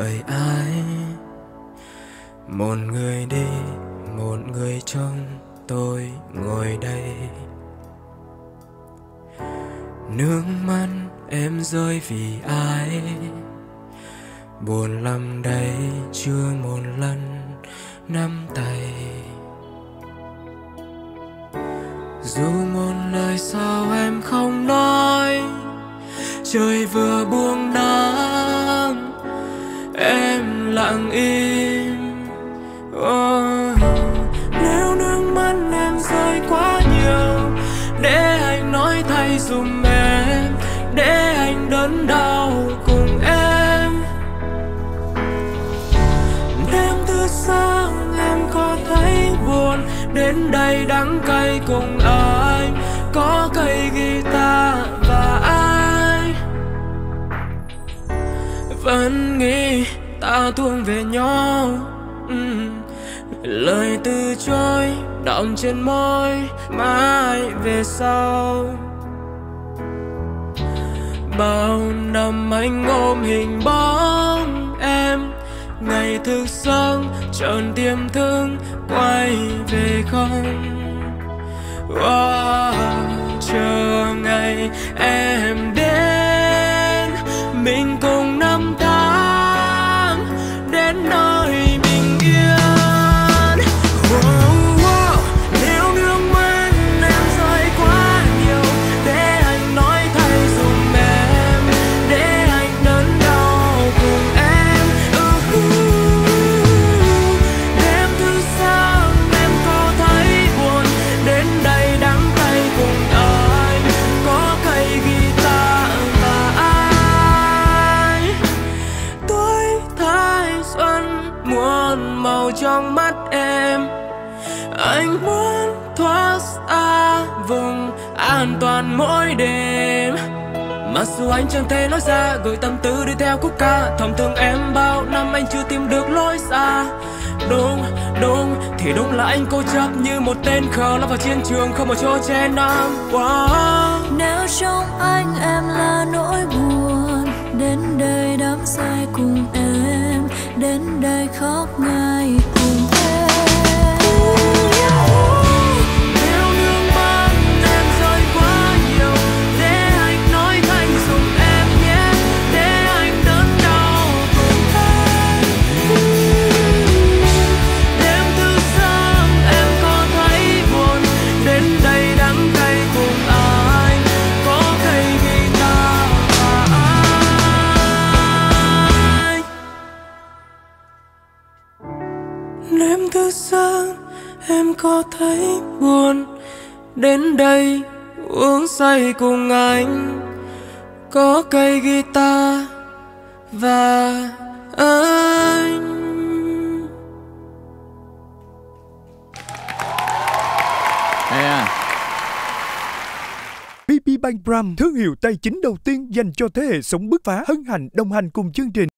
đợi ai. Một người đi, một người trông tôi ngồi đây. Nước mắt em rơi vì ai, buồn lắm đây chưa một lần nắm tay. Dù một lời sao em không nói, trời vừa buông nắng em lặng im. Nếu nước mắt em rơi quá nhiều, để anh nói thay dùm em, để anh đớn đau cùng em. Đêm thứ sáng em có thấy buồn, đến đây đắng cay cùng anh, có cây guitar và ai vẫn nghĩ ta thương về nhau. Lời từ chối đọng trên môi mãi về sau. Bao năm anh ôm hình bóng em, ngày thức giấc tròn tiềm thức quay về không. Chờ ngày em đến, mình cùng năm tháng đến nơi bình yên. Nếu nước mắt em rơi quá nhiều, để anh nói thay dùm em, để anh đớn đau cùng em. Đêm thứ sáng em có thấy buồn, đến đây đắng cay cùng anh, có cây guitar và ai. Tuổi thanh xuân muôn màu trong mắt em, anh muốn thoát xa vùng an toàn mỗi đêm. Mặc dù anh chẳng thể nói ra, gửi tâm tư đi theo khúc ca, thầm thương em bao năm anh chưa tìm được lối xa. Đúng thì đúng là anh cố chấp như một tên khờ lao vào chiến trường, không một chỗ che nắng. Nếu trong anh em là nỗi buồn, đến đây đắm say cùng em, đến đây khóc ngay cùng em. Nếu nước mắt em rơi quá nhiều, để anh nói thành dùm em nhé, để anh đớn đau cùng em. Đêm thứ sáng em có thấy buồn, đến đây đắng cay cùng anh, có cây guitar và ai. Đêm thứ sáng em có thấy buồn, đến đây uống say cùng anh, có cây guitar và anh. BB Bank Pram, thương hiệu tài chính đầu tiên dành cho thế hệ sống bứt phá, hân hạnh đồng hành cùng chương trình.